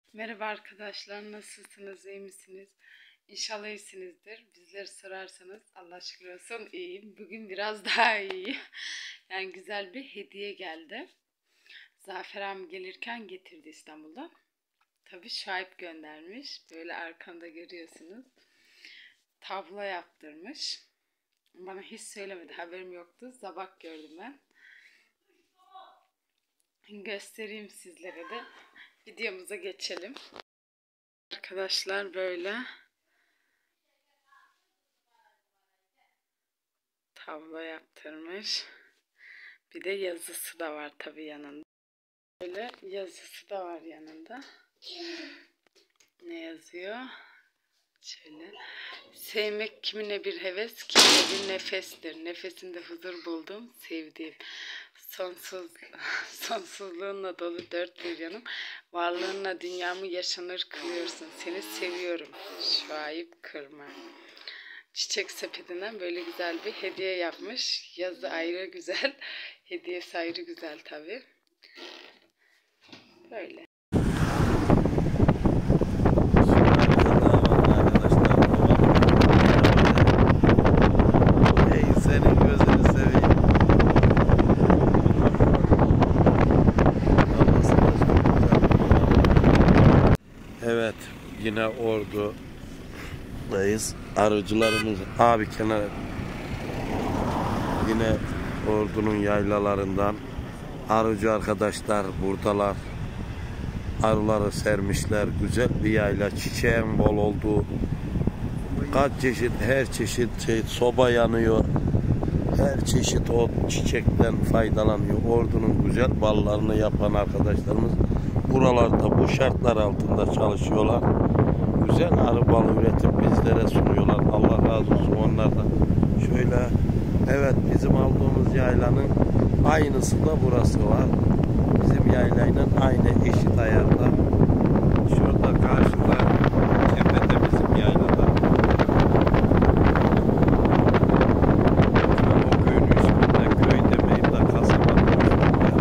Merhaba arkadaşlar, nasılsınız, iyi misiniz? İnşallah iyisinizdir. Bizleri sorarsanız Allah şükür olsun iyiyim. Bugün biraz daha iyiyim. Yani güzel bir hediye geldi. Zafer abi gelirken getirdi İstanbul'dan. Tabii Şahip göndermiş. Böyle arkamda görüyorsunuz. Tablo yaptırmış. Bana hiç söylemedi, haberim yoktu. Sabah gördüm ben. Göstereyim sizlere de. Videomuza geçelim. Arkadaşlar böyle tablo yaptırmış. Bir de yazısı da var tabii yanında. Böyle yazısı da var yanında. Ne yazıyor? Şöyle. Sevmek kimine bir heves, kimine bir nefestir. Nefesinde huzur buldum, sevdiğim. Sonsuzluğunla dolu dört bir yanım. Varlığınla dünyamı yaşanır kılıyorsun. Seni seviyorum. Şahip Kırma. Çiçek sepetinden böyle güzel bir hediye yapmış. Yazı ayrı güzel. Hediyesi ayrı güzel tabii. Böyle. Evet, yine Ordu'dayız. Arıcılarımız abi kenar. Yine Ordu'nun yaylalarından arıcı arkadaşlar buradalar. Arıları sermişler. Güzel bir yayla. Çiçeğin bol olduğu. Kaç çeşit, her çeşit soba yanıyor. Her çeşit o çiçekten faydalanıyor. Ordu'nun güzel ballarını yapan arkadaşlarımız buralarda bu şartlar altında çalışıyorlar. Güzel arı balı üretip bizlere sunuyorlar. Allah razı olsun onlardan. Şöyle, evet, bizim aldığımız yaylanın aynısı da burası var. Bizim yaylayla aynı eşit ayarda. Şurada karşıda tepede bizim yaylada. O köyün üstünde, köy demeyip de kasabanın üstünde.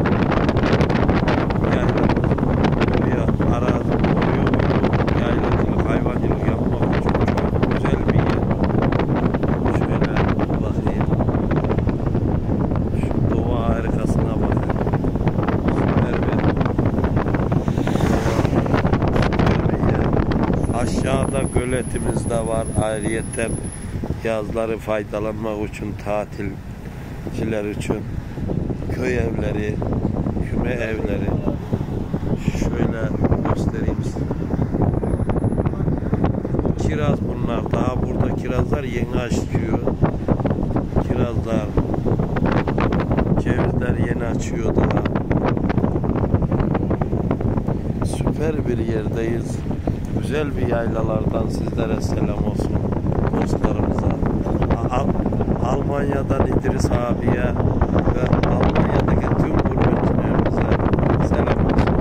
Yaylamız buraya arazi koruyor. Yaylacılık, hayvancılık yapmak için çok güzel bir yer. Şöyle bakayım. Şu doğa harikasına bakın. Süper bir yer. Aşağıda göletimiz de var. Ayrıyeten yazları faydalanmak için, tatilciler için köy evleri, küme evleri. Şöyle göstereyim size. Kiraz bunlar. Daha burada kirazlar yeni açıyor. Kirazlar, cevizler yeni açıyor daha. Süper bir yerdeyiz. Güzel bir yaylalardan sizlere selam olsun dostlarımıza. Almanya'dan İdris abiye ve Almanya'daki tüm gurbetçilerimize selam olsun.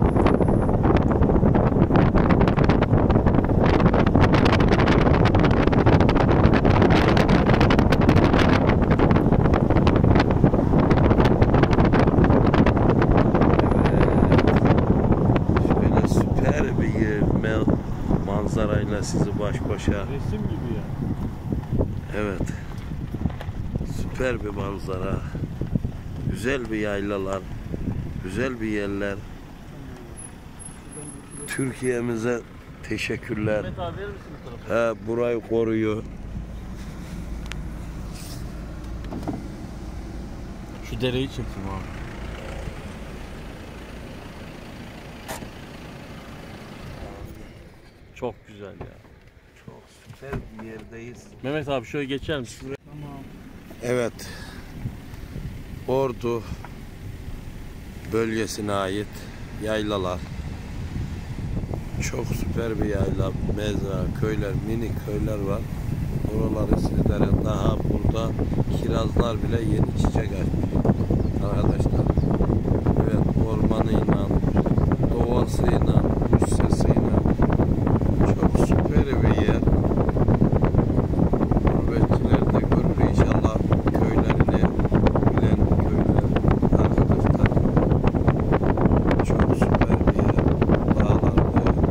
Şöyle süper bir yer, manzarayla sizi baş başa. Resim gibi ya. Evet. Süper bir manzara. Güzel bir yaylalar. Güzel bir yerler. Türkiye'mize teşekkürler. Mehmet abi verir misin bu tarafa? Burayı koruyor. Şu dereyi çekeyim abi. Çok güzel ya. Çok süper bir yerdeyiz. Mehmet abi şöyle geçer misin? Tamam. Evet. Ordu bölgesine ait yaylalar. Çok süper bir yayla. Mezra, köyler, minik köyler var. Oraları sizlere daha burada kirazlar bile yeni çiçek açmış. Arkadaşlar. Evet, ormanıyla, doğasıyla, kuş sesiyle çok süper bir yer. Gurbetçiler de görür inşallah köylerini bilen köyler arkadaşlar. Çok süper bir yer. Dağlar,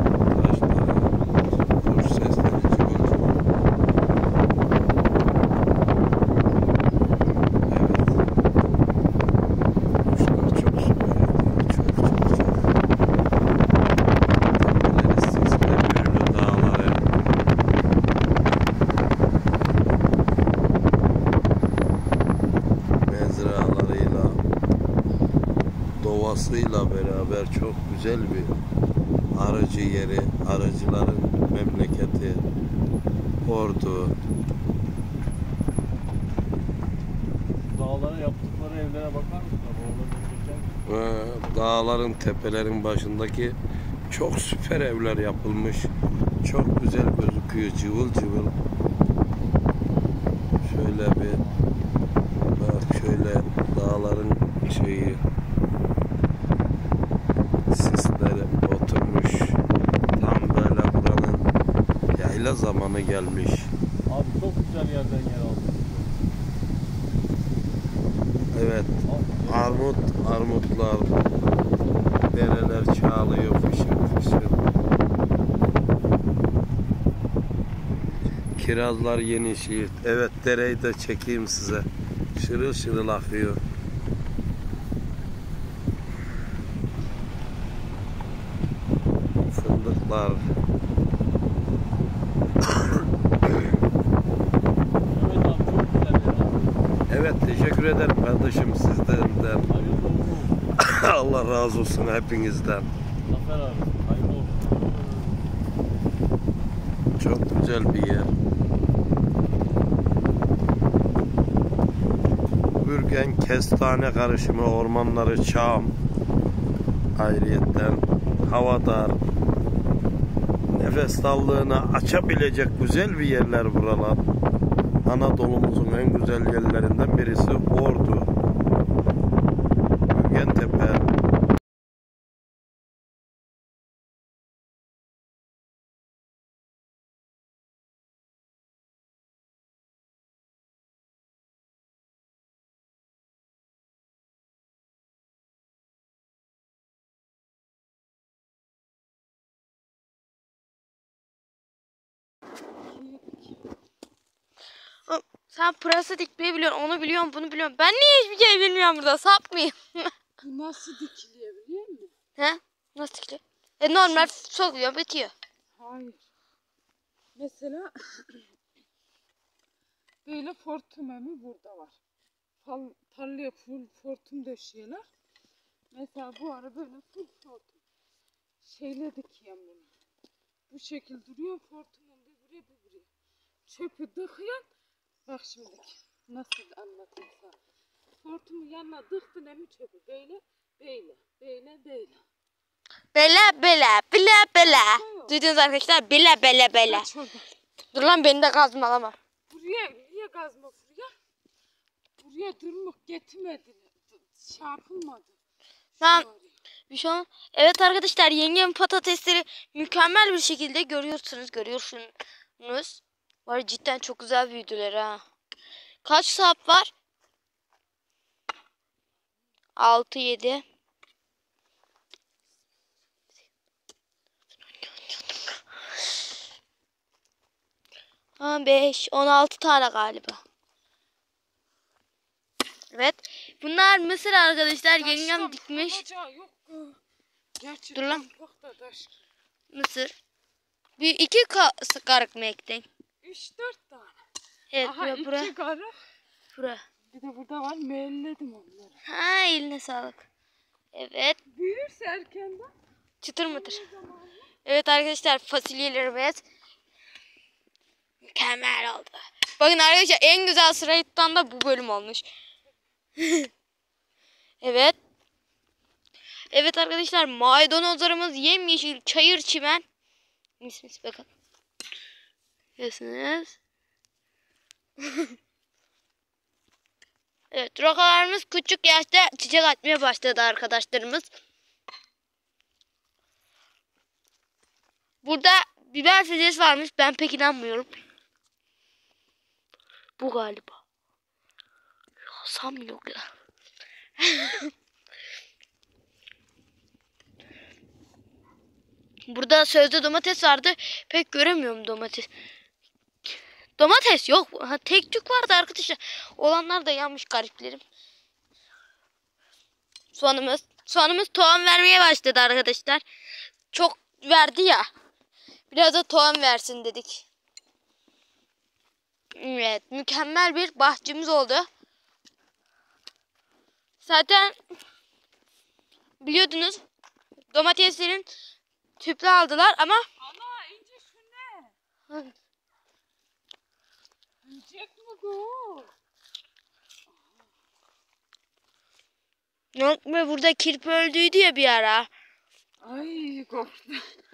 Arılarla beraber çok güzel bir arıcı yeri, arıcıların memleketi, Ordu. Dağlara yaptıkları evlere bakar mısın? Dağların, tepelerin başındaki çok süper evler yapılmış. Çok güzel gözüküyor, cıvıl cıvıl. Şöyle bir bak, şöyle dağların şeyi, sisleri oturmuş. Tam böyle buranın yayla zamanı gelmiş. Abi çok güzel yerden yer aldık. Evet, armutlar, dereler çağlıyor fışır fışır. Kirazlar yenişiyor. Evet, dereyi de çekeyim size. Şırıl şırıl akıyor. Fındıklar. Evet abi çok güzel yer aldık. Evet, teşekkür ederim kardeşim sizden de. Hayırlı olsun. Allah razı olsun hepinizden. Zafer abi. Hayırlı olsun. Çok güzel bir yer. Bürgen kestane karışımı, ormanları çam. Ayrıyetten havadar. Nefes dallığını açabilecek güzel bir yerler buralar. Anadolu'muzun en güzel yerlerinden birisi Ordu. Bürgentepe. Sen pırasa dikmeyi biliyorsun, onu biliyorum, bunu biliyorum. Ben niye hiçbir şey bilmiyorum burada? Sap mıyım? Bu nasıl dikiliyor biliyor musun? He? Nasıl dikiliyor? Normal sokuyor, bitiyor. Hayır. Mesela böyle fortumemi burada var. Tarlaya full fortum döşüyorlar. Mesela bu ara böyle full fortum. Şeyle dikiyorum bunu. Bu şekil duruyor. Fortumun bir buraya bir buraya. Çöpü dıkıyorsun. Bak şimdi nasıl anlatayım sana. Fortumun yanına dıktın emi çöpü. Böyle, böyle, böyle, böyle. Bele bele, bile bele. Duydunuz arkadaşlar? Bile bele bele. Aç oradan. Dur lan beni de kazmalama. Buraya niye gazma buraya? Buraya durmak getirmedi. Şey yapılmadı. Lan Şu oraya. bir şey olmaz. Evet arkadaşlar, yengem patatesleri mükemmel bir şekilde görüyorsunuz. Var, cidden çok güzel büyüdüler ha. Kaç sap var? 6 7. Ha 5 16 tane galiba. Evet. Bunlar mısır arkadaşlar. Yengem Taştan dikmiş. alacağı yok. Gerçekten Dur lan. bak da taş. Mısır. Bir iki karık mı ektin? 3-4 tane. Evet, Aha bura. 2 karı. Bura. Bir de burada var. Müelledim onları. Ha, eline sağlık. Evet. Büyürse erkenden. Çıtır mıtır. Evet arkadaşlar, fasulyelerimiz mükemmel oldu. Bakın arkadaşlar, en güzel sırayı tutan da bu bölüm olmuş. Evet. Evet arkadaşlar, maydanozlarımız yemyeşil, çayır çimen. Mis bakın. Görüyorsunuz. Evet, rokalarımız küçük yaşta çiçek açmaya başladı arkadaşlarımız. Burada biber fidesi varmış. Ben pek inanmıyorum. Bu galiba. Sam yok ya. Burada sözde domates vardı. Pek göremiyorum domates. Domates yok. Ha, tek tük vardı arkadaşlar. Olanlar da yanmış gariplerim. Soğanımız. Soğanımız tohum vermeye başladı arkadaşlar. Çok verdi ya. Biraz da tohum versin dedik. Evet, mükemmel bir bahçemiz oldu. Zaten biliyordunuz domateslerin tüplü aldılar ama Ana ince şu ne? Yiyecek mi bu? yok mu burada kirpi öldüydü ya bir ara. Ay korktum.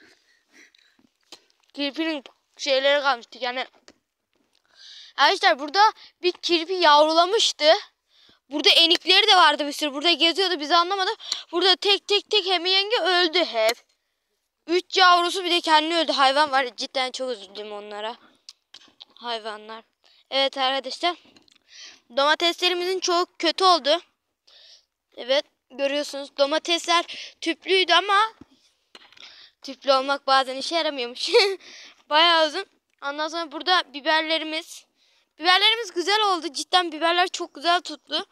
Kirpinin şeyleri kalmıştı yani. Arkadaşlar burada bir kirpi yavrulamıştı. Burada enikleri de vardı bir sürü. Burada geziyordu, bizi anlamadı. Burada tek tek hem yenge öldü hep. 3 yavrusu bir de kendi öldü. Hayvan var. Cidden çok üzüldüm onlara. Hayvanlar. Evet arkadaşlar. Domateslerimizin çok kötü oldu. Evet görüyorsunuz domatesler tüplüydü ama tüplü olmak bazen işe yaramıyormuş. Bayağı uzun. Ondan sonra burada biberlerimiz. Biberlerimiz güzel oldu. Cidden biberler çok güzel tuttu.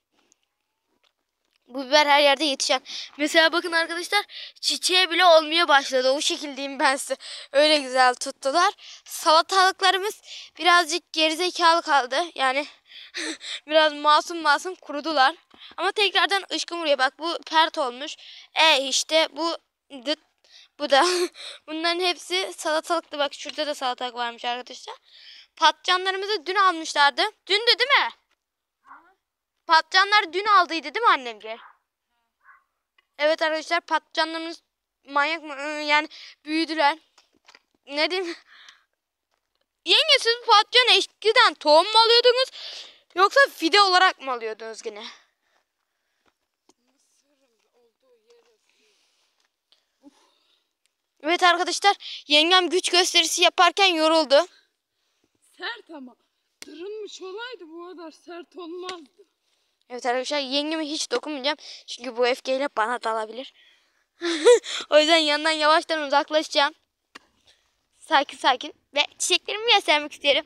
Bu biber her yerde yetişen. Mesela bakın arkadaşlar çiçeği bile olmaya başladı. O şekil diyeyim ben size. Öyle güzel tuttular. Salatalıklarımız birazcık gerizekalı kaldı. Yani biraz masum kurudular. Ama tekrardan ışkım vuruyor. Bak bu pert olmuş. İşte bu dıt. Bu da. Bunların hepsi salatalıktı. Bak şurada da salatalık varmış arkadaşlar. Patlıcanlarımızı dün almışlardı. Dündü değil mi? Patlıcanlar dün aldıydı değil mi annemce? Evet arkadaşlar patlıcanlarımız manyak mı? Yani büyüdüler. Ne diyeyim? Yenge siz patlıcan eskiden tohum mu alıyordunuz? Yoksa fide olarak mı alıyordunuz gene? Evet arkadaşlar yengem güç gösterisi yaparken yoruldu. Sert ama. Dırılmış olaydı bu kadar sert olmazdı. Evet arkadaşlar yengeme hiç dokunmayacağım. Çünkü bu öfkeyle bana dalabilir. O yüzden yanından yavaştan uzaklaşacağım. Sakin ve çiçeklerimi göstermek isterim.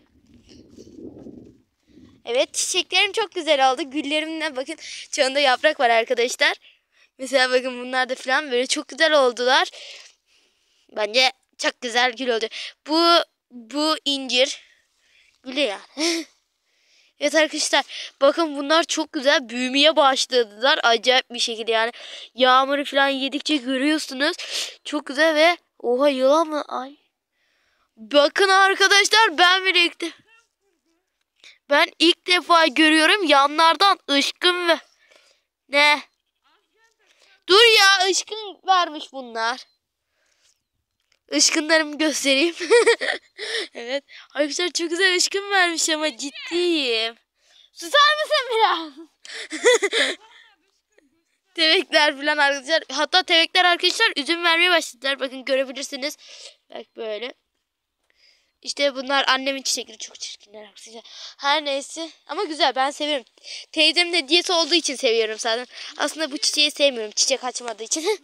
Evet çiçeklerim çok güzel oldu. Güllerimden bakın çoğunda yaprak var arkadaşlar. Mesela bakın bunlar da falan böyle çok güzel oldular. Bence çok güzel gül oldu. Bu incir gülü yani. Evet arkadaşlar bakın bunlar çok güzel büyümeye başladılar. Acayip bir şekilde yani. Yağmuru falan yedikçe görüyorsunuz. Çok güzel ve oha yılan mı? Ay. Bakın arkadaşlar ben ilk defa görüyorum yanlardan ışkın ve ne? Dur ya ışkın vermiş bunlar. Işkınlarımı göstereyim. Evet. Arkadaşlar çok güzel ışkın vermiş ama ciddiyim. Susar mısın biraz? Tevekler falan arkadaşlar. Hatta tevekler arkadaşlar üzüm vermeye başladılar. Bakın görebilirsiniz. Bak böyle. İşte bunlar annemin çiçekleri çok çirkinler arkadaşlar. Her neyse ama güzel ben seviyorum. Teyzemin hediyesi olduğu için seviyorum zaten. Aslında bu çiçeği sevmiyorum. Çiçek açmadığı için.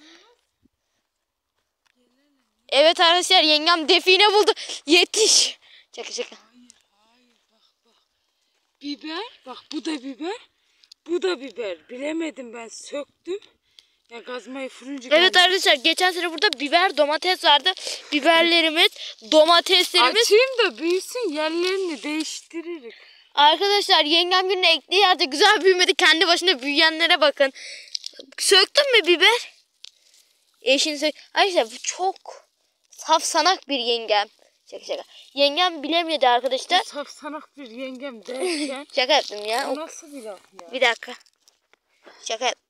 Evet arkadaşlar yengem define buldu. Yetiş. Şaka. Hayır bak. Biber bak bu da biber. Bu da biber. Bilemedim ben söktüm. Ya gazmayı fırıncı Evet arkadaşlar geçen sene burada biber domates vardı. Biberlerimiz domateslerimiz. açayım da büyüsün yerlerini değiştiririz. Arkadaşlar yengem günün ektiği yerde güzel büyümedi. Kendi başına büyüyenlere bakın. Söktün mü biber? Eşini sök. Arkadaşlar bu çok safsanak bir yengem. Şaka. Yengem bilemedi arkadaşlar. Safsanak bir yengem derken. Şaka yaptım ya. O nasıl bir laf ya? Bir dakika. Şaka yaptım.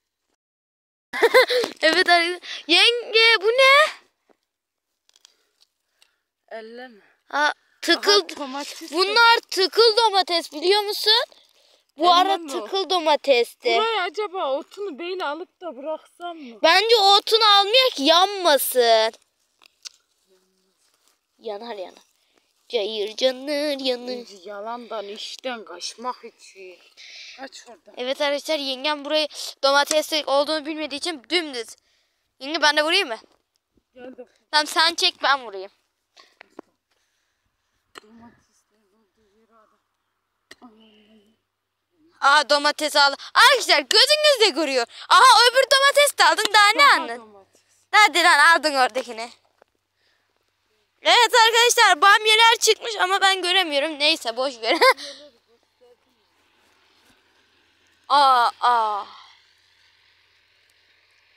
Evet arkadaşlar. Yenge bu ne? Elleme. Ha, tıkıl. Aha, domates Bunlar tıkıl domates biliyor musun? Bu ara Elleme o. tıkıl domatesti. Buraya acaba otunu böyle alıp da bıraksam mı? Bence o otunu almıyor ki yanmasın. Yanar. Cayır canır yanır. Yalandan işten kaçmak için. Kaç oradan. Evet arkadaşlar yengem burayı domates olduğunu bilmediği için dümdüz. Yenge ben de vurayım mı? Geldim. Tamam sen çek ben vurayım. Domatesler olduğu yere adam. Aha domates aldı. Arkadaşlar gözünüz de görüyor. Aha öbür domates de aldın daha ne anladın? Domates. Hadi lan aldın oradakini. Evet arkadaşlar bamyeler çıkmış ama ben göremiyorum. Neyse boş ver. Aa.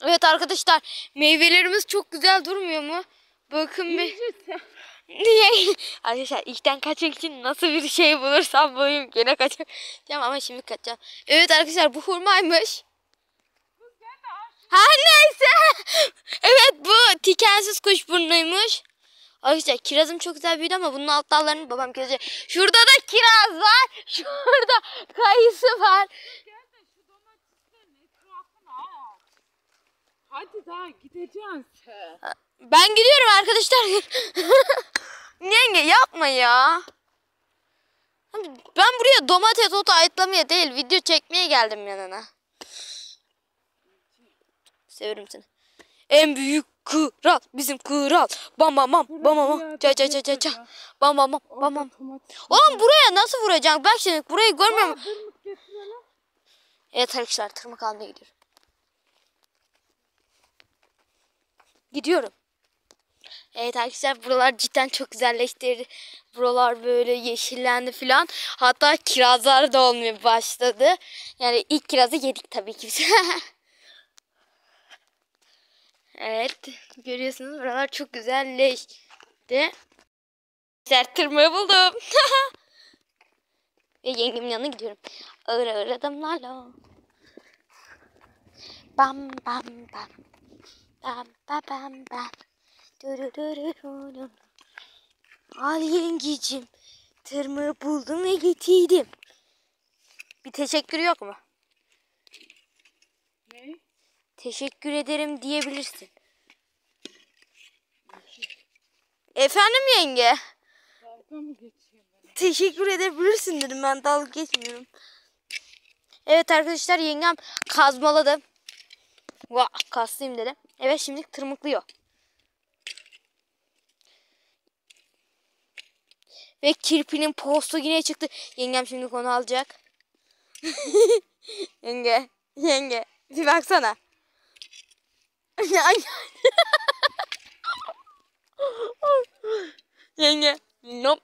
Evet arkadaşlar, meyvelerimiz çok güzel durmuyor mu? Bakın bir. Niye? Arkadaşlar işten kaçmak için nasıl bir şey bulursam bulayım gene kaçacağım ama şimdi kaçacağım. Evet arkadaşlar, bu hurmaymış. Her neyse. Evet, bu tikensiz kuşburnuymuş. Arkadaşlar kirazım çok güzel büyüdü ama bunun alt dallarını babam kesecek. Şurada da kiraz var. Şurada kayısı var. Hadi daha gideceğiz. Ben gidiyorum arkadaşlar. Yenge yapma ya. Ben buraya domates otu ayıtlamaya değil, video çekmeye geldim yanına. Severim seni. En büyük kral bizim kral. Bam bam bam bam bam. Ça ça ça ça ça. Bam bam bam bam bam. Oğlum buraya nasıl vuracaksın? Bak şimdi burayı görmüyor musun? Evet arkadaşlar, tırmık almaya gidiyorum. Gidiyorum. Evet arkadaşlar, buralar cidden çok güzelleşti. Buralar böyle yeşillendi filan. Hatta kirazlar da olmaya başladı. Yani ilk kirazı yedik tabii ki biz. Evet, görüyorsunuz buralar çok güzelleşti. Tırmığı buldum. Ve yengemin yanına gidiyorum. Ağır ağır adımlarla. Bam bam bam. Bam bam bam bam. Al yengecim, tırmığı buldum ve getirdim. Bir teşekkür yok mu? Ne? Teşekkür ederim diyebilirsin. Efendim yenge? Dalga mı geçiyor bana? Teşekkür edebilirsin dedim, ben dalga geçmiyorum. Evet arkadaşlar, yengem kazmaladı. Vah, kaslıyım dedi. Evet, şimdi tırmıklıyor. Ve kirpinin postu yine çıktı. Yengem şimdi onu alacak. Yenge. Bir baksana. Yenge. Nope.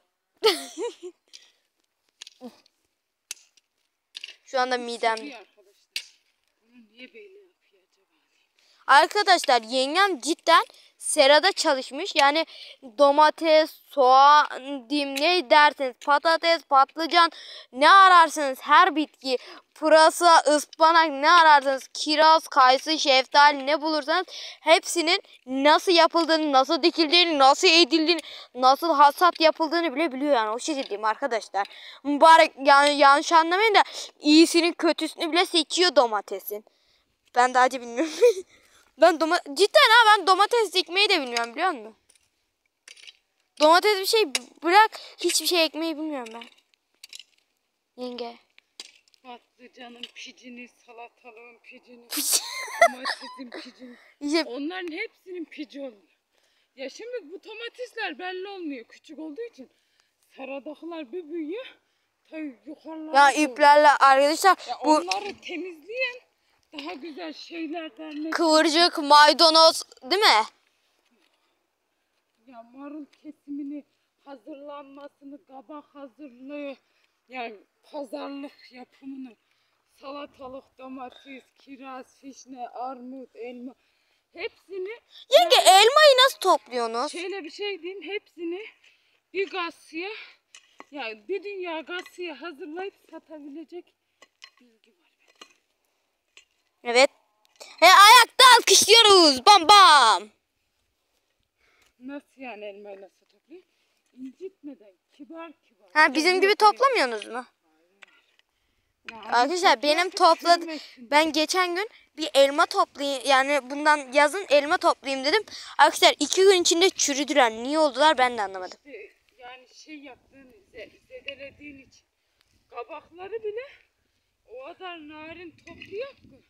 Şu anda midem. Arkadaşlar. Bunu niye böyle yapıyor acaba? Arkadaşlar yengem cidden serada çalışmış. Yani domates, soğan diyeyim, ne derseniz, patates, patlıcan, ne ararsanız her bitki, pırasa, ıspanak, ne ararsanız, kiraz, kayısı, şeftali, ne bulursanız hepsinin nasıl yapıldığını, nasıl dikildiğini, nasıl edildiğini, nasıl hasat yapıldığını bile biliyor yani. O şekilde diyeyim arkadaşlar. Mübarek, yani yanlış anlamayın da iyisinin kötüsünü bile seçiyor domatesin. Ben daha önce bilmiyorum. Cidden ha, ben domates dikmeyi de bilmiyorum, biliyor musun? Domates bir şey bırak, hiçbir şey ekmeyi bilmiyorum ben. Yenge. Patlıcanın picini, salatalığın picini, domatesin picini. İşte Onların hepsinin pici oluyor. Ya şimdi bu domatesler belli olmuyor küçük olduğu için. Saradakiler bir büyüyor. Tabii yukarılara ya doğru. iplerle arkadaşlar Ya bu onları temizleyen daha güzel şeylerden. kıvırcık, maydanoz değil mi? Ya marul kesimini, hazırlanmasını, kabak hazırlığı, yani pazarlık yapımını, salatalık, domates, kiraz, vişne, armut, elma, hepsini. Yenge, elmayı nasıl topluyorsunuz? Şöyle bir şey diyeyim, hepsini bir gazsuya, yani bir dünya gazsuya hazırlayıp satabilecek bilgi var. Evet. Ve ayakta alkışlıyoruz. Bam bam. Nasıl yani elmayı nasıl toplayayım? İncitmeden, kibar kibar. Ha, bizim gibi toplamıyorsunuz mu? Yani Arkadaşlar benim ben geçen gün bir elma toplayayım, yani bundan yazın elma toplayayım dedim. Arkadaşlar 2 gün içinde çürüdüler. Niye oldular ben de anlamadım. İşte yani şey yaptığın, zedelediğin için kabakları bile o kadar narin topluyor ki.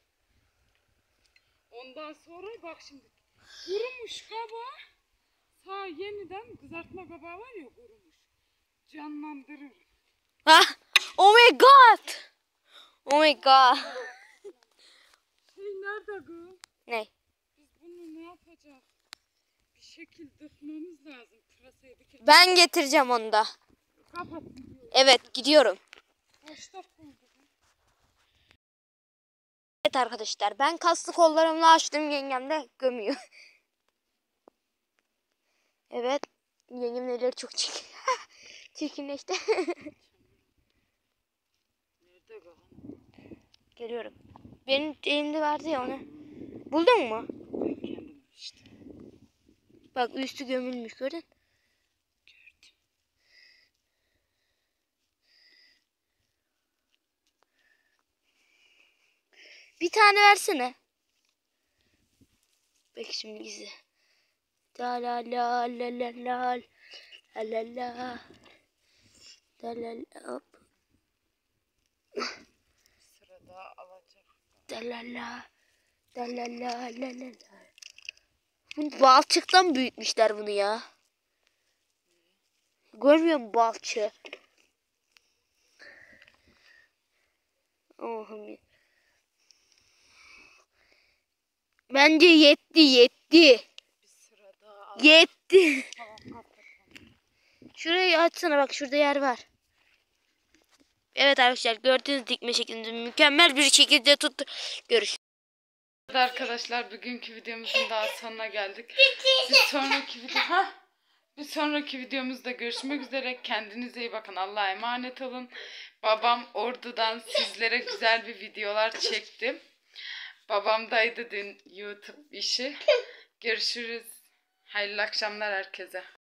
Ondan sonra bak şimdi kurumuş kabağı sağ yeniden kızartma kabağı var ya, kurumuş. Canlandırır. Ah, oh my god. Oh my god. Şey nerede kız? Ne? Biz bunu ne yapacağız? Bir şekil dıkmamız lazım. Pırasayı bir kere. Ben getireceğim onu da. Kapat. Evet, gidiyorum. Kaç dakika oldu? Evet arkadaşlar, ben kaslı kollarımla açtım, yengem de gömüyor. Evet, yengemin elleri çok çirkin. Çirkinleşti. Nerede bakalım? Geliyorum. Benim elimde vardı ya onu. Buldun mu? Ben kendim işte. Bak üstü gömülmüş, gördün. Gördüm. Bir tane versene. Bak şimdi gizli. Da la la la la la la la la da la la hop. Sırada alacak. Da la la da la la la la la. Bunu balçıktan büyütmüşler bunu ya. Görmüyor musun balçığı? Allah'ım. Bence yetti. Bir sırada al. Yetti. Tamam, kapat. Şurayı açsana, bak şurada yer var. Evet arkadaşlar, gördüğünüz dikme şeklinde mükemmel bir şekilde tuttu. Görüşürüz. Arkadaşlar, bugünkü videomuzun daha sonuna geldik. Bir sonraki videomuzda görüşmek üzere. Kendinize iyi bakın. Allah'a emanet olun. Babam Ordu'dan sizlere güzel bir videolar çekti. Babamdaydı dün YouTube işi. Görüşürüz. Hayırlı akşamlar herkese.